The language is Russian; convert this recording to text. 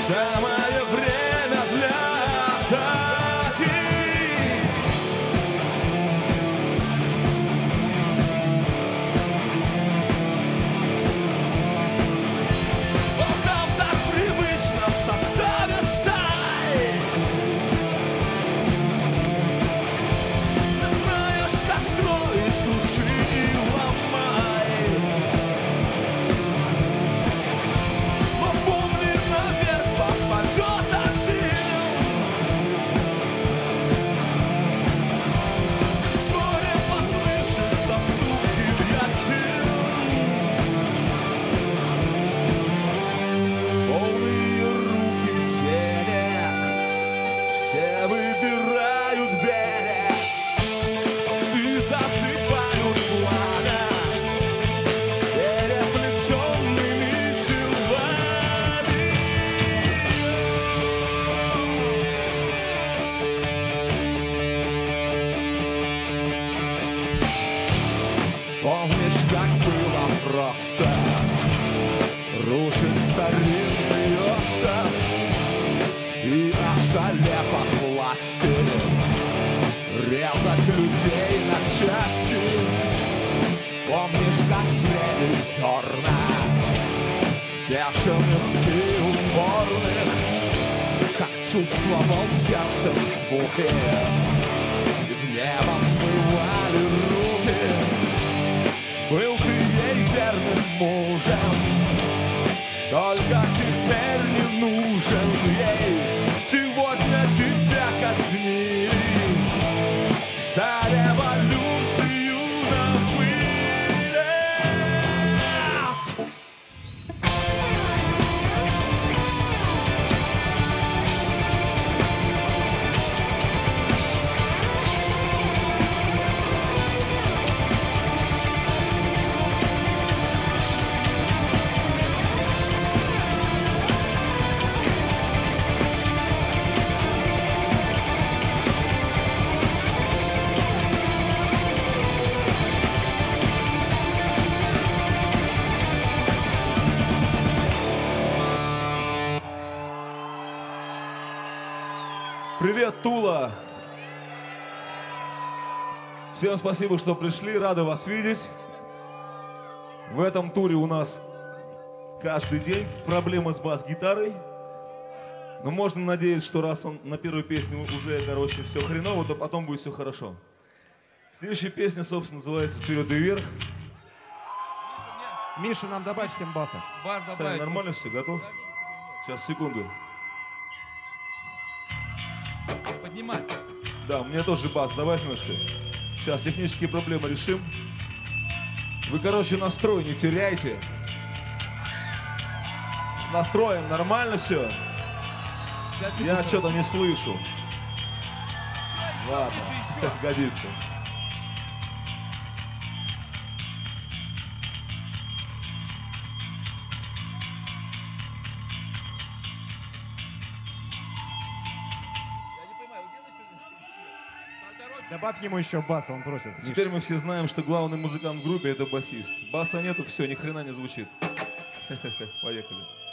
Самое время для атаки. Волкам так привычно в составе стаи. Ты знаешь, как строить, круши и ломай. Но помни, наверх попадет один. И вскоре послышится стук гильотин. Полные руки денег, все выбирают берег и засыпают благо переплетенными телами. Помнишь, как было просто рушить старинный остров и, ошалев от власти, резать людей на части? Помнишь, как зрели зерна бешеных и упорных, как чувствовал сердцем звуки, и в небо взмывали руки? Был ты ей верным мужем, только теперь не нужен ей. Сегодня тебя казнили за революцию на пыле. Привет, Тула! Всем спасибо, что пришли, рады вас видеть. В этом туре у нас каждый день проблемы с бас-гитарой. Но можно надеяться, что раз он на первой песне уже, все хреново, то потом будет все хорошо. Следующая песня, собственно, называется «Вперед и вверх». Миша, нам добавь всем баса. Саня, нормально все? Готов? Сейчас, секунду. Поднимай. Да, у меня тоже бас, добавь немножко. Сейчас технические проблемы решим. Вы, настрой не теряйте. С настроем нормально все? Я что-то не слышу. Ладно, годится. Добавь ему еще баса, он просит. Теперь мы все знаем, что главный музыкант в группе — это басист. Баса нету, все, ни хрена не звучит. Поехали.